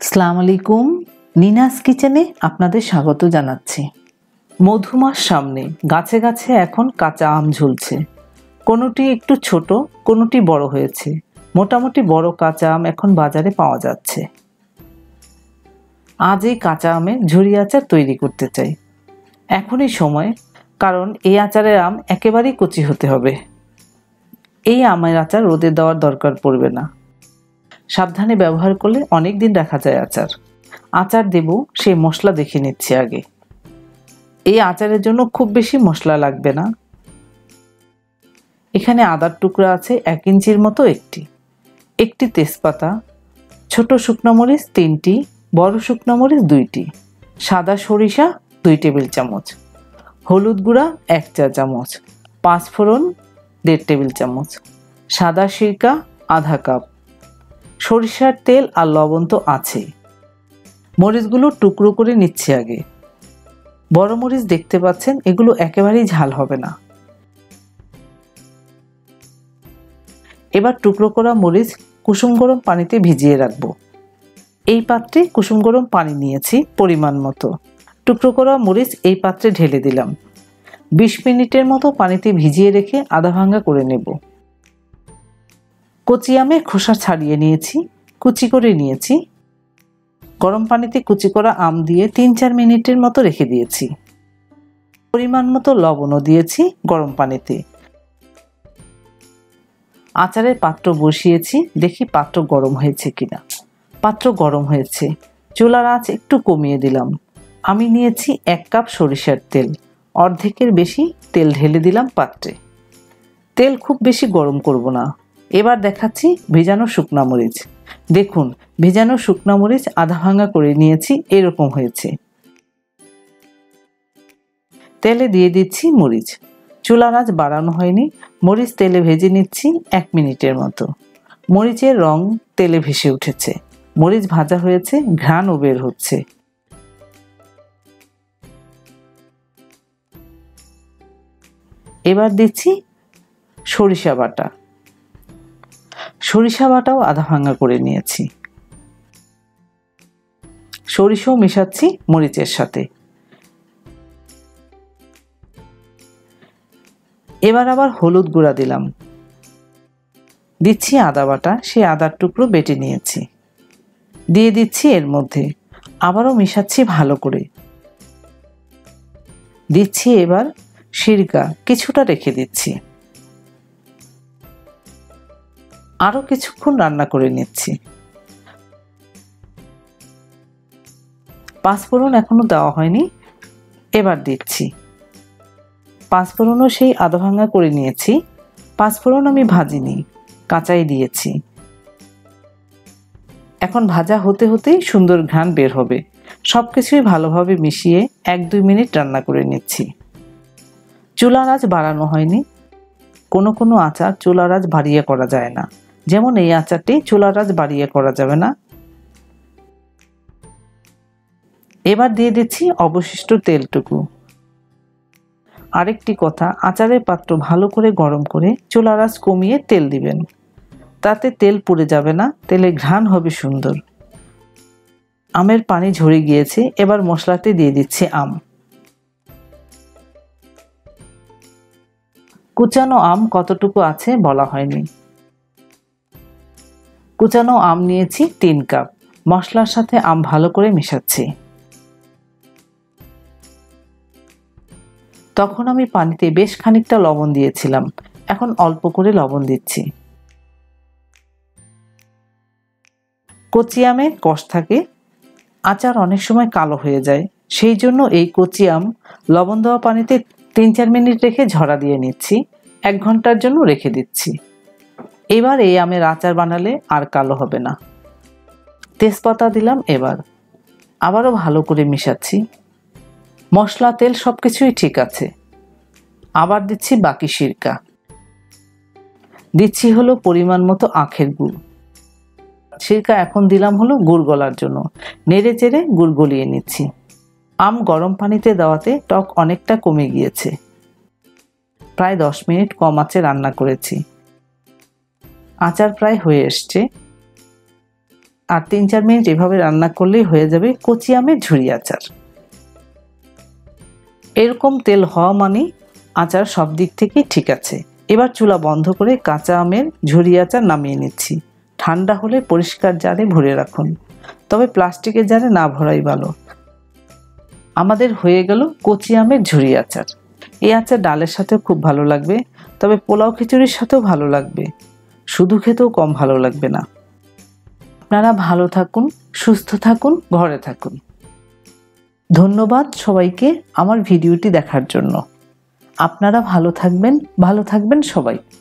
আসসালামু আলাইকুম। নিনাস কিচেনে আপনাদের স্বাগত জানাচ্ছি। মধুমাস সামনে, গাছে গাছে এখন কাঁচা আম ঝুলছে। কোনোটি একটু ছোট, কোনোটি বড় হয়েছে। মোটামুটি বড় কাঁচা আম এখন বাজারে পাওয়া যাচ্ছে। আজ এই কাঁচা আমের ঝুরি আচার তৈরি করতে চাই। এখনই সময়, কারণ এই আচারের আম একেবারেই কচি হতে হবে। এই আমের আচার রোদে দেওয়ার দরকার পড়বে না। সাবধানে ব্যবহার করলে অনেক দিন রাখা যায় আচার। আচার দেব সেই মশলা দেখে নিচ্ছি আগে। এই আচারের জন্য খুব বেশি মশলা লাগবে না। এখানে আদার টুকরা আছে 1 ইঞ্চির মতো একটি তেজপাতা, ছোট শুকনো মরিচ 3টি, বড় শুকনো মরিচ 2টি, সাদা সরিষা 2 টেবিল চামচ, হলুদ গুঁড়া 1 চা চামচ, পাঁচফোড়ন 1.5 টেবিল চামচ, সাদা সিরকা আধা কাপ, সরিষার তেল আর লবণ তো আছেই। মরিচগুলো টুকরো করে নিচ্ছি আগে। বড় মরিচ দেখতে পাচ্ছেন, এগুলো একেবারেই ঝাল হবে না। এবার টুকরো করা মরিচ কুসুম গরম পানিতে ভিজিয়ে রাখবো। এই পাত্রে কুসুম গরম পানি নিয়েছি পরিমাণ মতো। টুকরো করা মরিচ এই পাত্রে ঢেলে দিলাম। 20 মিনিটের মতো পানিতে ভিজিয়ে রেখে আধা ভাঙা করে নেব। কচি আমের খোসা ছাড়িয়ে নিয়েছি, কুচি করে নিয়েছি। গরম পানিতে কুচি করা আম দিয়ে 3-4 মিনিটের মতো রেখে দিয়েছি। পরিমাণ মতো লবণও দিয়েছি গরম পানিতে। আচারের পাত্র বসিয়েছি, দেখি পাত্র গরম হয়েছে কিনা। পাত্র গরম হয়েছে। চুলার আঁচ একটু কমিয়ে দিলাম। আমি নিয়েছি 1 কাপ সরিষার তেল। অর্ধেকের বেশি তেল ঢেলে দিলাম পাত্রে। তেল খুব বেশি গরম করব না। এবার দেখাচ্ছি ভেজানো শুকনা মরিচ। দেখুন, ভেজানো শুকনা মরিচ আধা ভাঙা করে নিয়েছি, এরকম হয়েছে। তেলে দিয়ে দিচ্ছি মরিচ। চুলার আঁচ বাড়ানো হয়নি। মরিচ তেলে ভেজে নিচ্ছি 1 মিনিটের মতো। মরিচের রং তেলে ভেসে উঠেছে। মরিচ ভাজা হয়েছে, ঘ্রাণও বের হচ্ছে। এবার দিচ্ছি সরিষা বাটা। সরিষা বাটাও আধা ভাঙা করে নিয়েছি। সরিষাও মেশাচ্ছি মরিচের সাথে। এবার আবার হলুদ গুঁড়া দিলাম। দিচ্ছি আদা বাটা, সেই আদার টুকরো বেটে নিয়েছি, দিয়ে দিচ্ছি এর মধ্যে। আবারও মেশাচ্ছি ভালো করে। দিচ্ছি এবার সিরকা, কিছুটা রেখে দিচ্ছি। আরো কিছুক্ষণ রান্না করে নিচ্ছি। পাঁচফোড়ন এখনো দেওয়া হয়নি, এবার দিচ্ছি। পাঁচফোড়নও সেই আধা ভাঙা করে নিয়েছি। পাঁচফোড়ন আমি ভাজিনি, কাঁচাই দিয়েছি। এখন ভাজা হতে হতেই সুন্দর ঘ্রাণ বের হবে। সবকিছুই ভালোভাবে মিশিয়ে 1-2 মিনিট রান্না করে নিচ্ছি। চুলার আঁচ বাড়ানো হয়নি। কোনো কোনো আচার চুলার আঁচ বাড়িয়ে করা যায় না, যেমন এই আচারটি চুলার আঁচ বাড়িয়ে করা যাবে না। এবার দিয়ে দিচ্ছি অবশিষ্ট তেলটুকু। আরেকটি কথা, আচারের পাত্র ভালো করে গরম করে চুলার আঁচ কমিয়ে তেল দিবেন। তাতে তেল পুড়ে যাবে না, তেলে ঘ্রাণ হবে সুন্দর। আমের পানি ঝরে গিয়েছে। এবার মশলাতে দিয়ে দিচ্ছি আম। কুচানো আম কতটুকু আছে বলা হয়নি। কুচানো আম নিয়েছি 3 কাপ। মশলার সাথে আম ভালো করে মেশাচ্ছি। তখন আমি পানিতে বেশ খানিকটা লবণ দিয়েছিলাম, এখন অল্প করে লবণ দিচ্ছি। কচি আমে কষ থাকে, আচার অনেক সময় কালো হয়ে যায়। সেই জন্য এই কচি আম লবণ দেওয়া পানিতে 3-4 মিনিট রেখে ঝরা দিয়ে নিচ্ছি। 1 ঘন্টার জন্য রেখে দিচ্ছি। এবার এই আমের আচার বানালে আর কালো হবে না। তেজপাতা দিলাম। এবার আবারও ভালো করে মিশাচ্ছি। মশলা, তেল সবকিছুই ঠিক আছে। আবার দিচ্ছি বাকি সিরকা। দিচ্ছি হলো পরিমাণ মতো আখের গুড়। সিরকা এখন দিলাম হলো গুড় গলার জন্য। নেড়ে চেড়ে গুড় গলিয়ে নিচ্ছি। আম গরম পানিতে দেওয়াতে টক অনেকটা কমে গিয়েছে। প্রায় 10 মিনিট কম আঁচে রান্না করেছি। আচার প্রায় হয়ে এসছে। আর 3-4 মিনিট এভাবে রান্না করলেই হয়ে যাবে কচি আমের ঝুরি আচার। এরকম তেল হওয়া মানে আচার সব দিক থেকেই ঠিক আছে। এবার চুলা বন্ধ করে কাঁচা আমের ঝুরি আচার নামিয়ে নিচ্ছি। ঠান্ডা হলে পরিষ্কার জারে ভরে রাখুন, তবে প্লাস্টিকের জারে না ভরাই ভালো। আমাদের হয়ে গেল কচি আমের ঝুরি আচার। এই আচার ডালের সাথে খুব ভালো লাগবে, তবে পোলাও খিচুড়ির সাথেও ভালো লাগবে, শুধু খেতেও কম ভালো লাগবে না। আপনারা ভালো থাকুন, সুস্থ থাকুন, ঘরে থাকুন। ধন্যবাদ সবাইকে আমার ভিডিওটি দেখার জন্য। আপনারা ভালো থাকবেন সবাই।